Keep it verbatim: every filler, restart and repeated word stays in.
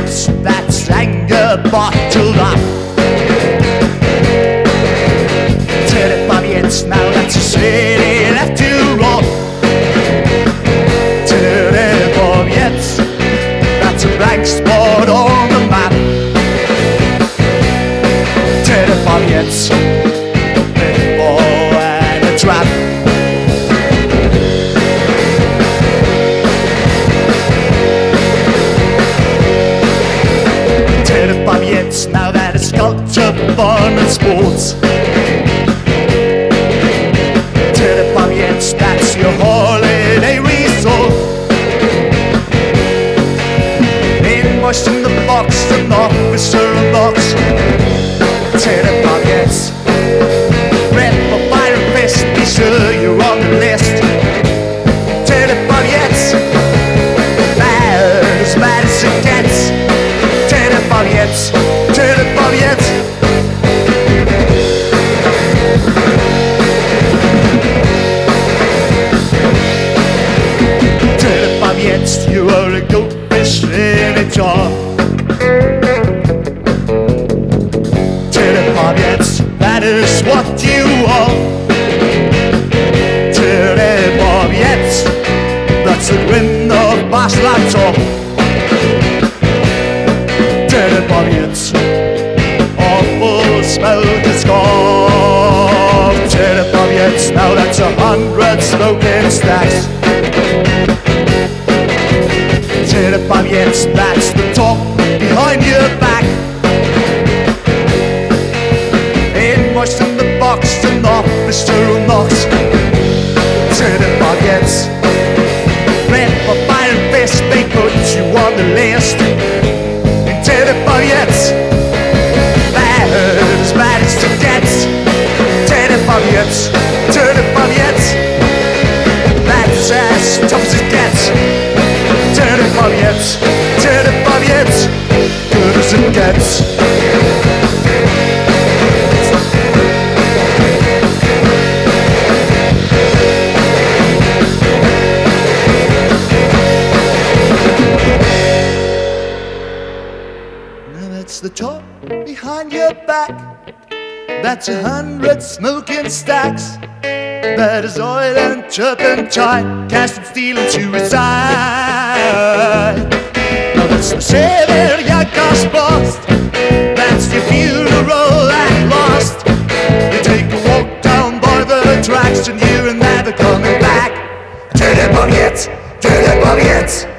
poviets, that's anger bottled up. Telepoviets, now that's a city left to roll. Telepoviets, that's a blank spot on the map. Telepoviets, a pitfall and a trap. Telepoviets, now that it's culture, fun and sports. Telepoviets, that's your holiday resort. Invoice in the box, an officer unlocks. Telepoviets, red for fire and fist, be sure you're on the list. Telepoviets, bad as bad as it gets. Telepoviets, telepoviets. Telepoviets, you are a goldfish in a jar. Telepoviets, that is what you are. Telepoviets, that's the grin of Bas Laptop. Telepoviets, awful smell to scoff. Telepoviets, now that's a hundred smoking stacks. Telepoviets, that's the top behind your back. Invoice in the box, an officer who knocks. Telepoviets, red for fire and fist, they put you on the list. Telepoviets, bad as bad as it gets. Telepoviets, telepoviets, that's as tough as it gets. Telepoviets, telepoviets, good as it gets. That's the top behind your back. That's a hundred smoking stacks. That is oil and turpentine, cast and steel and suicide. Now that's the Sevilla Gospels. That's your funeral at last. You take a walk down by the tracks and you're never coming back. Telepoviets, telepoviets.